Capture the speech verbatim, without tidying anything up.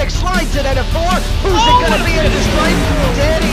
slides it out of four. Who's Oh, it going to be at the stripe? Dead